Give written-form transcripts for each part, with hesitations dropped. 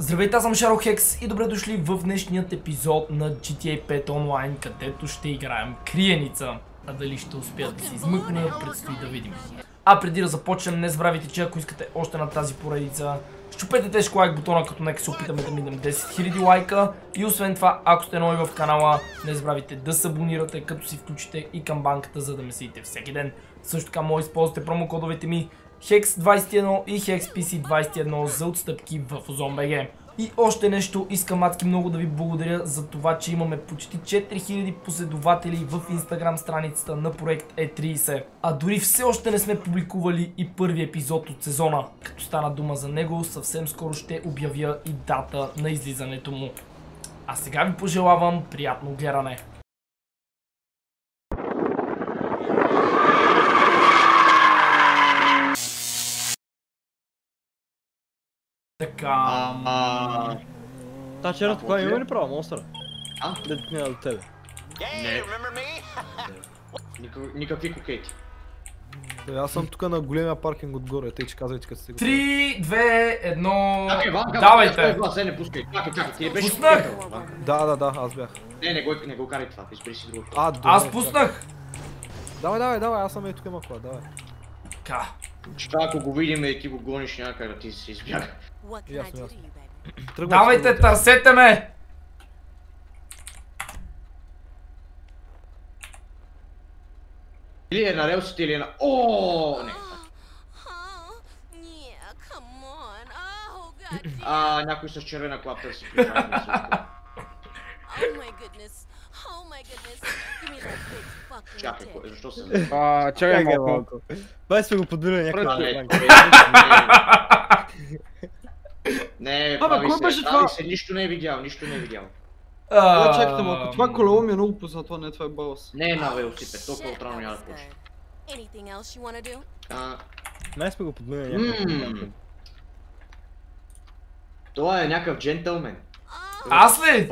Здравейте, аз съм Шарохекс и добре дошли в днешният епизод на GTA 5 онлайн, където ще играем криеница. А дали ще успеят да се измъкна, предстои да видим. А преди да започнем, не забравяйте, че ако искате още на тази поредица, щупете тежко лайк бутона, като нека се опитаме да минем 10 000 лайка. И освен това, ако сте нови в канала, не забравяйте да се абонирате, като си включите и камбанката, за да ме следите всеки ден. Също така може да използвате промокодовете ми HEX21 и HEXPC21 за отстъпки в OZON.BG. И още нещо, искам адски много да ви благодаря за това, че имаме почти 4000 последователи в Instagram страницата на проект E30. А дори все още не сме публикували и първи епизод от сезона. Като стана дума за него, съвсем скоро ще обявя и дата на излизането му. А сега ви пожелавам приятно гледане. Така. Та черната кола има ли право, монстъра? Да мина до тебе. Не. Никакви кокети. Да, аз съм тук на големия паркинг отгоре, тъй че казвайте като сте го. 3, 2, 1... Ванка, давайте! Не пускай, чакай, ти беше Пуснах! Да, аз бях. Не го карай това, избери си друго. Аз пуснах! Давай, аз съм тук има кола, давай. Така. Ако го видим и ти го гониш някъде, да ти се избяга. Ясно. Давайте, търсете ме! Или е на релсите, или е на... Ооо, не. Някой с червена кола търси. Чакай, защо се... Чакай малко. Бай сме го подбили някакъв. Не, прави се, нищо не е видял. Чакайте малко, това колело ми е много познато, не това е балас. Не е на велосипед, толкова отрано няма да почне. Май сме го подбили някакъв. Това е някакъв джентълмен. Аз ли?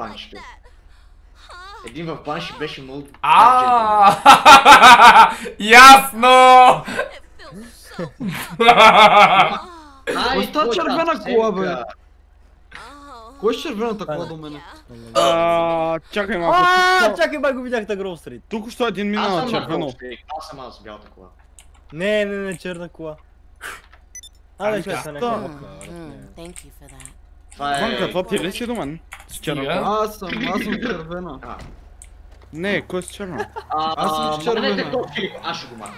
Един в банши беше много... Ясно! Кой ста червена кола, бе? Кой е червената кола до мене? Чакай малко. Чакай, бай го видях на Гроу Стрит. Тук що един мина на червено. Аз съм с бялата кола. Не, черна кола. Чакай са някаква. Ванка, това ти ли си до мен? С черна кола? Аз съм червена. Не, кой е с черна? Аз съм с червена. Аз ще го махна.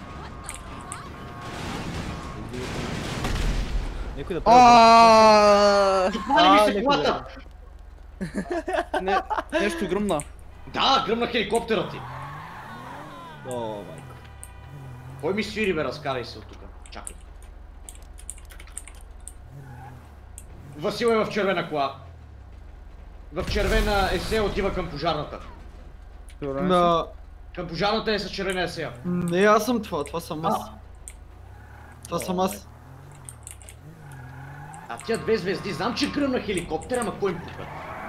Някой да прави. Пали ми се колата! Нещо гръмна. Да, гръмна хеликоптера ти. О, майко. Кой ми свири, бе, разкарай се от тука. Чакай. Васил е в червена кола. В червена есе отива към пожарната. Към пожарната е с червена есе. Не, аз съм това съм аз. Това съм аз. А тя две звезди, знам, че гръмна хеликоптера, ама кой им пука?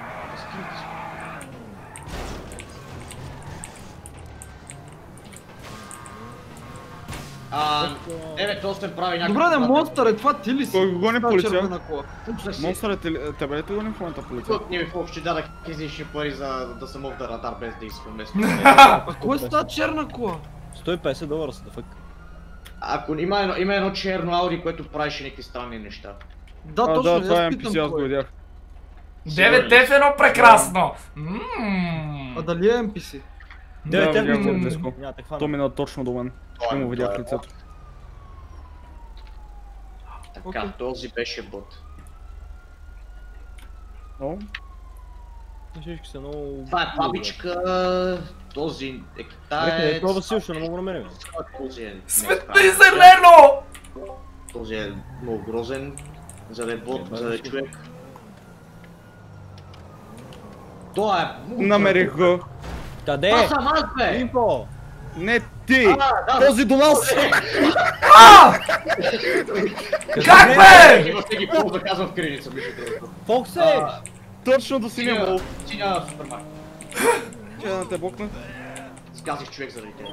Девет 8 прави някакъв... Добре, монстър е, това ти ли си? Кой го гони полиция? Монстър е тебе ли те гони в момента полиция? Тук не ми въобще дадах излишни пари за да съм в радар без да изпам вместо. А кой е с тази черна кола? $150 са да фък. Ако има едно черно Ауди, което правеше някакви странни неща. Да, точно, това е аз NPC, питам аз го кой. видях. 9F1 прекрасно! А дали е NPC? Да, тя видях го ми близко. То мина точно до мен. Ще му видях лицето. Така, този беше бот. Всички са много... Това е бабичка, този е китаец. Това Васил ще не мога да намерим. Светло и зелено! Този е много грозен, за да е бот, за да е човек. Това е... Намерих го. Къде? Това съм аз, бе! Инфо! Не ти! Този до нас! Как, бе? Има всеки пол да казвам в криница, между другото. Фокс е! Точно до синия мол. Синя супермаркет. Че да те бокна? Сказих човек заради тебе.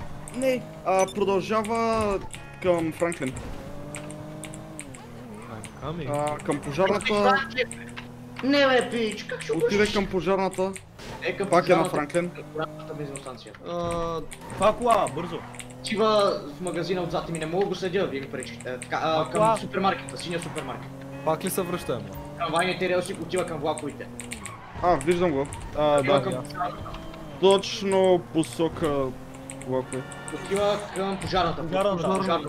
Не, продължава към Франклин. Ами. Към пожарната. Не бе, пич, как ще Отиде към пожарната. към Пак е на Франклин. бензиностанция. Това кола, бързо. Отива в магазина отзад и ми не мога да го следя, вие ми пречите. Към супермаркета, синия супермаркет. Пак ли се връщаме? Трамвайните релси отива към влаковите. Виждам го. Отива към Да. пожарната. Точно посока влакове. Отива към пожарната. Пожарната.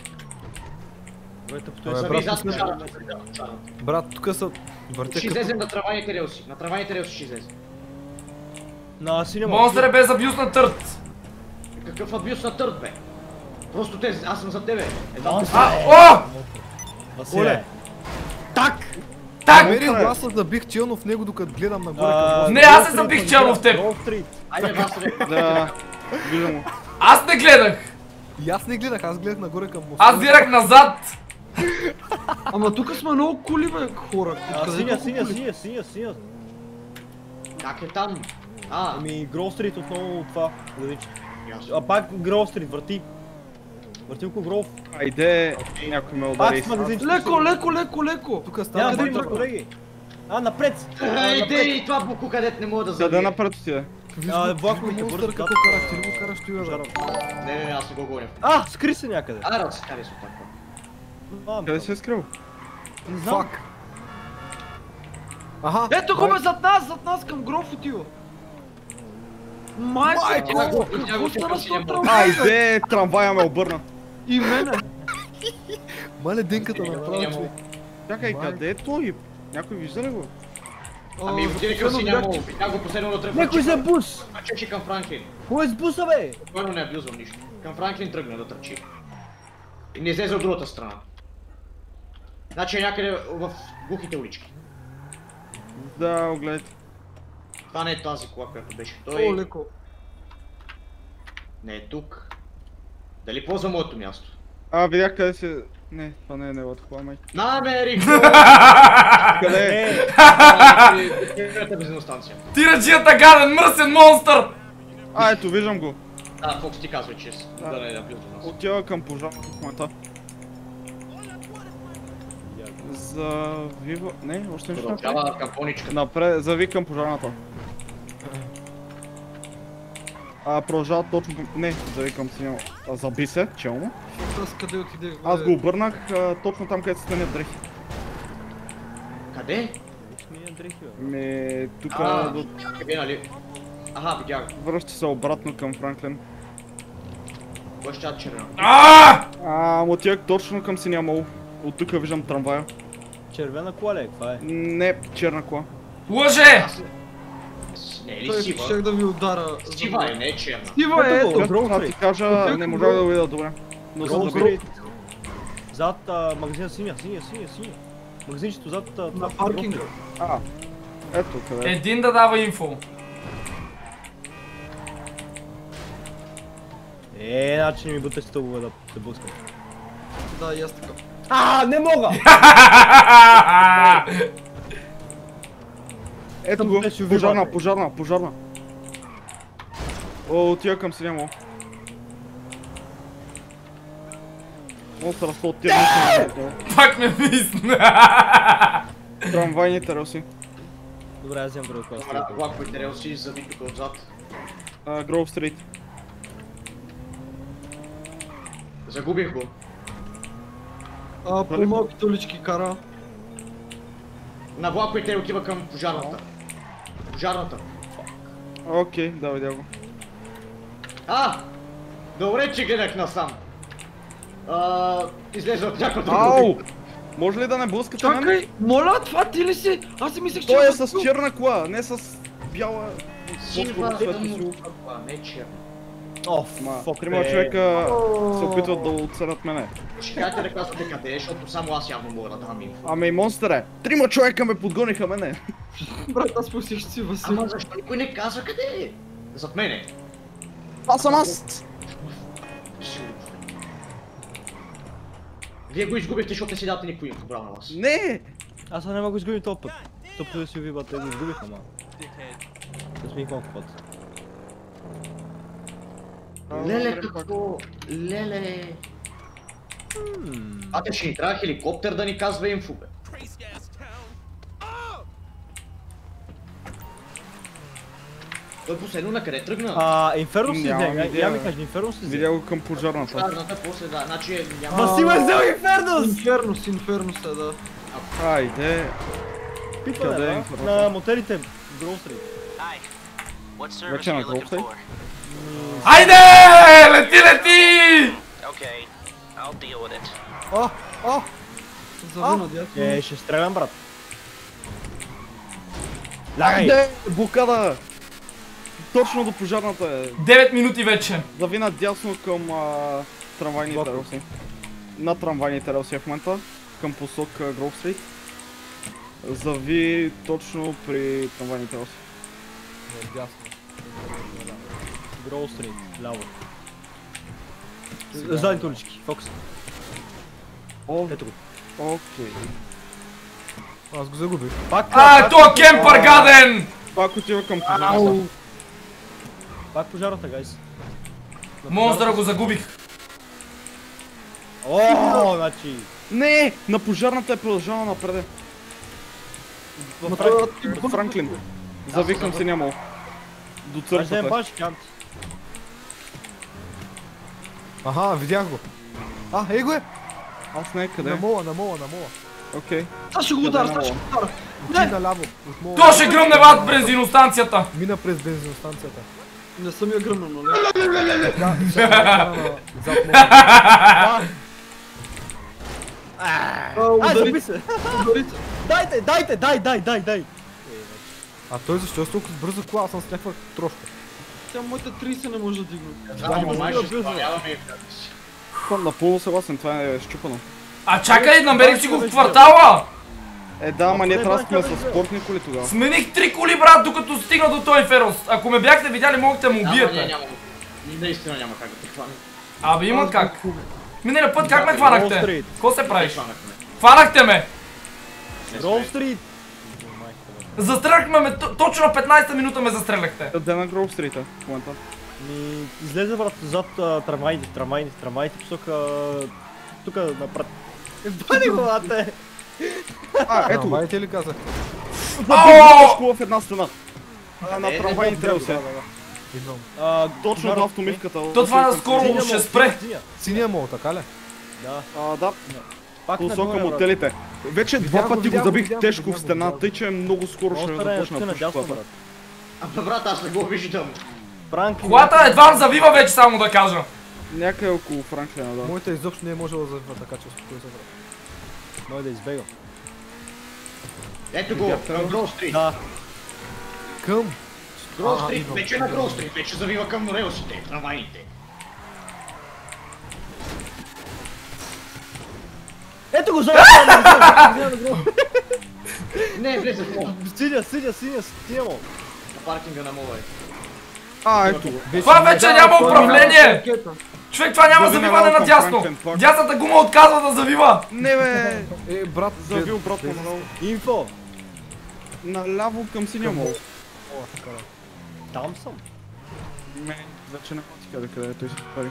Зави зад пожарната. Брат, тук са... Ще излезем на трамвайните релси. На трамвайните релси ще излезем. На синя Монстър е без абюз на търт. Какъв абюз на търт, бе? Просто аз съм за тебе. О! Оле! Так! Намерих гласа, забих челно в него, докато гледам нагоре към моста. Не, аз се забих челно в теб. Айде, вас, бе. Да, виждам го. Аз не гледах. И аз не гледах, аз гледах нагоре към моста. Аз дирах назад. Ама тук сме много коли, бе, хора. Синя. Как е там? Ами Гроу Стрит отново това, да видиш. Ясно. Пак Гроу Стрит, върти. Върти около Гроу. Айде, някой ме Пак удари. с магазинчето. Леко. Тук Няма става... да има, колеги. Напред! Айде и това буку, където не мога да Къде забия. напред отиде? Влаковите, Монстър, бързо. какво караш? Ти ли го караш ти, бе? Не, аз не го гоня. Скри се някъде. Раз, карай се така. Къде се е скрил? Не знам. Фак. Аха. Ето го, бе, зад нас към Гроф отива. Майко, какво стана с този трамвай? Айде, трамвая ме обърна. И мене. Мале денката направо, човек. Чакай, къде е той? Някой вижда ли го? Ами, отиде към синя мол. Видях го последно на тръгва. Някой за бус! Тръчи към Франклин. Кой е с буса, бе? Спокойно не абюзвам нищо. Към Франклин тръгна да тръчи. И не излезе от другата страна. Значи е някъде в глухите улички. Да, огледайте. Това не е тази кола, която беше. О, Той леко. не е тук. Дали ползва моето място? Видях къде се... Не, това не е неговата кола, май. Намерих! Къде е? Първата бензиностанция. Тираджията гаден, мръсен монстър. Ето, виждам го. Фокс ти казва, че да не е абюзвам нас. Отива към пожарната в момента. Завива... Не, още нещо напред. Продължава към поничка. Напред, зави към пожарната. Продължава точно към... Не, зави към синя. Заби се, челно. Аз къде отидех? Аз го обърнах точно там, където се тънят дрехи. Къде? Тука до... Къде, нали? Аха, видях. Връща се обратно към Франклин. Кой ще червено? Отивах точно към синия мол. От тук виждам трамвая. Червена кола ли е? Каква е? Не, черна кола. Лъже! Не е ли Той сива? щях да ви удара. Сива е, не е черна. Сива е, ето. Това ти кажа, не можах да го видя добре. Но Гроу за Стрит. Зад магазина синя. Магазинчето зад... На паркинга. Ето къде. Един да дава инфо. Значи не ми буташ стълбове да се блъскам. Да, и аз така. Не мога! Ето го, Беше ви пожарна. Отива към синия мол. Монстър се отива Пак ме мисна. трамвайните релси. Добре, аз вземам друга кола. Влаковите релси зави тук отзад. Гроув Стрит. Загубих го. По малките улички кара. На влаковите отива към пожарната. Пожарната. Окей, да, видя го. Добре, че гледах насам. Излезе от някакво Ау! друго. Може ли да не блъскате мен? Чакай, моля, това ти ли си? Аз си мислех, че... Той е с черна кола, не с бяла... Сива, светло-сиво. не е черна. Трима човека се опитват да отсърнат мене. Ще кажете да казвате къде, защото само аз явно мога да дам инфо. Ами монстъре, трима човека ме подгониха мене. Брат, аз посих си Васил. Ама защо никой не казва къде е? Зад мене. Това съм аз. Вие го изгубихте, защото не си дате никой инфо, браво на вас. Не! Аз не мога го изгубим този път. Този път да си убива, те го изгубих, ама. Да сме колко път. Леле, какво? Леле. Ще ни трябва хеликоптер да ни казва инфо, бе. Той последно на къде тръгна? Инферно си Нямам взе, идея, я ми бе. кажи, Инферно си взе. Видя го към пожарната. Пожарната после, да, значи няма... Васил е взел Инфернос! Инфернус е, да. Айде. Питва, Къде е да? Инфернос? На мотерите, Гроу Стрит. What service Вече are на you looking Grove for? Айде! Лети! Okay, I'll deal with it. Зави надясно. Ще стрелям, брат. Айде! Блокада! Точно до пожарната е. 9 минути вече. Зави надясно към трамвайните релси. На трамвайните релси в момента. Към посока Grove Street. Зави точно при трамвайните релси. Гроу Стрит, ляво. Задните улички, фокус. Ето го. Окей. Аз го загубих. То кемпър гаден! Пак отива към пожарната. Пак пожарната, гайс. Монстъра го загубих. Значи... Не! На пожарната е продължава напред. От Франклин. Завикам се нямало. До Аз да е църквата. баш кант. Аха, видях го. Ей го е! Аз не къде. На мола. Окей. Аз ще го ударя, аз ще го ударя. Учи наляво. От мола. То ще гръмне ват бензиностанцията. Мина през бензиностанцията. Не съм я гръмнал, нали? Заби се! Дай! А той защо е с толкова бърза кола? Аз съм с някаква трошка. Тя моята 30 не може да дигне. Само май ще справляваме. Съм напълно съгласен, това е щупано. А чакай, намерих си го в квартала! Да, ама ние трябва да сме с спортни коли тогава. Смених 3 коли, брат, докато стигна до той Ферос. Ако ме бяхте видяли, могате да му убиете. Няма. Наистина няма как да те хване. Абе, има как. Миналия път как ме хванахте? Какво се правиш? Хванахме. Хванахте ме! Гроу Стрит! Застрелахме ме, точно на 15-та минута ме застреляхте. Къде на Grove Street в момента? Излезе, брат, зад трамвайните посока... Тук напред. Бани главата! Ето го. Майте ли казах? Школа в една страна. На трамвайните релси. Точно до автомивката. То това наскоро ще спре. Синия мол, така ли? Да. Посока мотелите. Вече два пъти го забих тежко в стена, тъй че много скоро ще започна да пуша колата. Абе брат, аз не го виждам. Колата едва завива вече, само да кажа. Някъде около Франклина, да. Моята изобщо не е можела да завива, така че успокой се, брат. Може да избега. Ето го, към Grove Street. Да. Към? Grove Street, вече на Grove Street, вече завива към релсите, трамвайните. Ето го, Не, влезе в мола. Синя мол. На паркинга на мола е. Ето го. Това вече няма управление! Човек, това няма завиване надясно! Дясната гума отказва да завива! Не бе! Брат, Завил обратно много. Инфо! Наляво към синя мол. Там съм. Не, вече не ходи къде той се пари.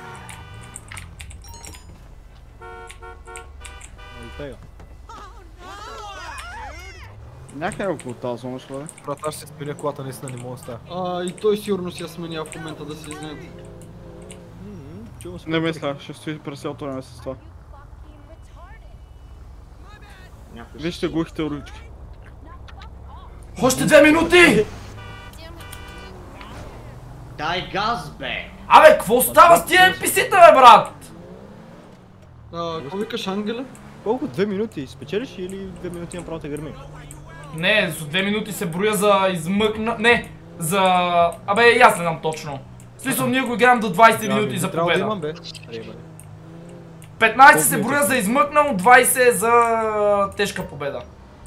Някъде около тази зона ще бъде. брат, аз ще сменя колата, наистина не мога да става. И той сигурно си я сменя в момента да се изнеди. Не мисля, ще стои през цялото време с това. Вижте глухите улички. Още 2 минути! Дай газ, бе! Абе, какво става с тия NPC-та, бе, брат? Какво викаш, Ангеле? Колко? 2 минути? Спечелиш или 2 минути имам право да гърми? Не, с 2 минути се броя за измъкна... Не, за... Абе, аз не знам точно. В смисъл, ние го играем до 20 минути за Трябва да победа. имам, бе. 15 се броя за измъкнал, 20 за тежка победа.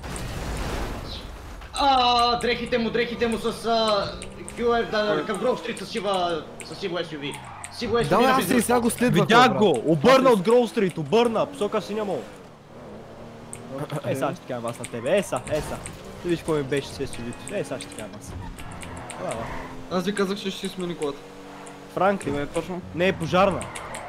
Дрехите му с QF към Grove Street с сиво SUV. Сиво SUV Да, на аз и сега го следвах. Видях го! Обърна от Гроу Стрит, обърна! Посока синя мол. Сега ще ти кажам аз на тебе, еса. Ти виж какво ми беше с SUV-то. Сега ще ти кажам аз. Аз ви казах, че ще си смени колата. Франклин. Къде е точно? Не е пожарна.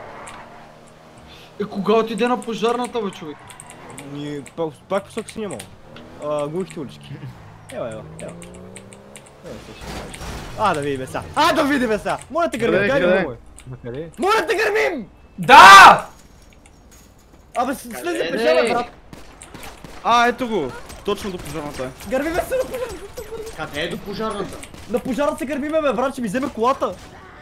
Кога отиде на пожарната, бе, човек? Пак посока синя мол. Глухите улички. Ева. Да видим сега. Да видим сега. Моля те гърмим, дай къде? го. Накъде? Моля те гърмим! Да! Абе, слезе пешера, брат. Ето го. Точно до пожарната е. Гърмиме се на пожарната. Къде е до пожарната? На пожарната се гърмиме, бе, брат, ще ми вземе колата.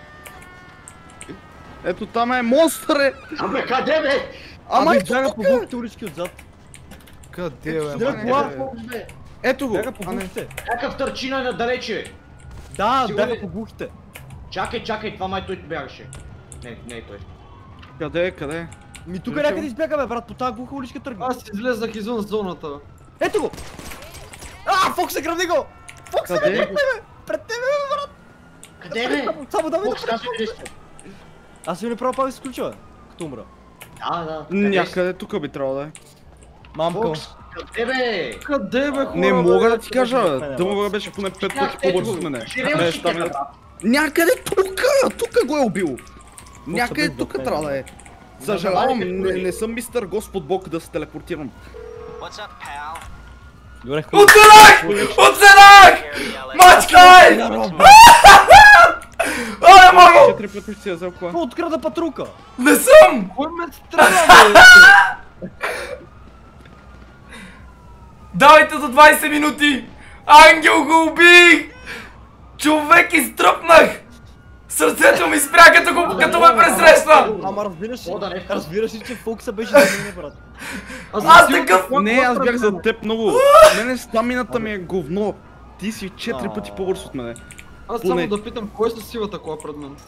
Ето там е монстър. Абе, къде бе? Ама Абе, ето бяга тук по е. глухите улички отзад. Къде, бе? Дръг мане? кола. Ето го. Бяга по А, не. глухите. Някакъв търчина надалече. Да, Сигурно бяга ли? по глухите. Чакай, това май той бягаше. Не е той. Къде? Ми тук някъде избягаме, брат, по тази глуха уличка тръгна. Аз излезах извън зоната. Ето го! Фокса, гръмни го! Фокса, Къде? бе, пред тебе! Пред тебе, бе, брат! Къде бе? Само давай да Фокс, казвай къде сте. Аз си ми направо пак се включва, като умра. Да. Някъде тук би трябвало да е. Мамка. Фокс, къде бе? Къде, бе, хора? Не бе? мога да ти кажа. не, Дълга беше поне 5 пъти по-бързо от мене. Ширел си стамина. брат. Някъде тук го е убил. Някъде бе, тук бе. трябва да е. Съжалявам, не съм мистер Господ Бог да се телепортирам. What's up, pal? Добре, хубаво. Оцелях! Мачкай! Не мога! 4 пъти ще си я взел кола. Какво открада патрука? Не съм! Кой ме стреля, бе? Давайте до 20 минути! Ангел го убих! Човек изтръпнах! Сърцето ми спря като ме пресрещна! Ама разбираш ли, че Фокса беше за мен, брат? Аз такъв... Не, аз бях за теб много. Мене стамината ми е говно. Ти си 4 пъти по-бърз от мене. Аз Поне. само да питам, кой е с сивата кола пред мен?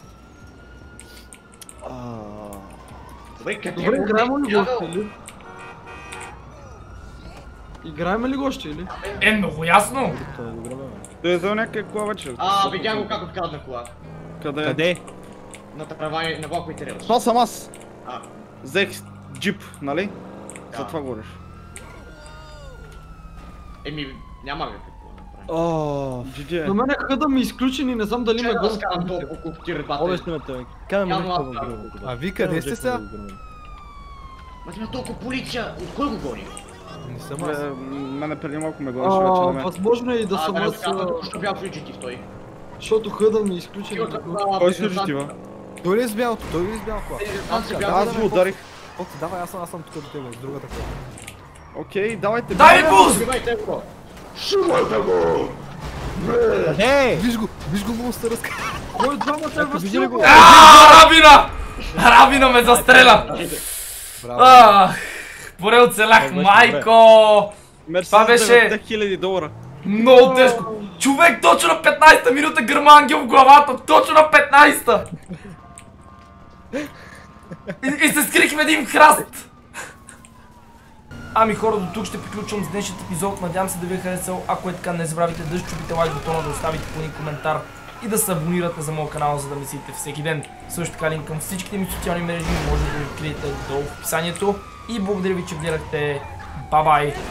Добре, къде Добре, е? играем ли го още, или? Играем ли го още, или? Много ясно! Той е взел някаква кола вече. Видях го как открадна кола. Къде? Къде? На трамвай, на влаковите релси. Това съм аз. А, Взех джип, нали? Да. За това говориш. няма какво да направим. GG. На мен хъда ми е изключен и не знам дали ме Чакай да гонят. скарам толкова куптир батери. Обе сме те. Каме му Явно нещо аз по правя. гръмно. А ви къде сте сега? Ма има толкова полиция, от кой го гони? Не съм аз. Мене преди малко ме гонеше вече на мен. Възможно е и да съм да, аз, точно бял фриджити той. защото хъда ми е изключен. Кой служи ти, ба? Той ли е с бялото? Той ли е с бял кола? Аз го ударих. Давай, аз съм тук до тебе, с другата кола. Окей, давайте. Дай ми буст! Сбивайте го! Виж го монстъра с кой от двамата е възстил? Рабина! Рабина ме застреля! Поне оцелях, майко! Това беше $1000. много тежко. Човек, точно на 15-та минута гърма ангел в главата. Точно на 15-та! И се скрих в един храст. Ами хора, до тук ще приключвам с днешният епизод. Надявам се да ви е харесал. Ако е така, не забравяйте да щупите лайк бутона, да оставите по един коментар и да се абонирате за моят канал, за да ме следите всеки ден. Също така линк към всичките ми социални мрежи може да ги откриете долу в описанието. И благодаря ви, че гледахте. Бай-бай!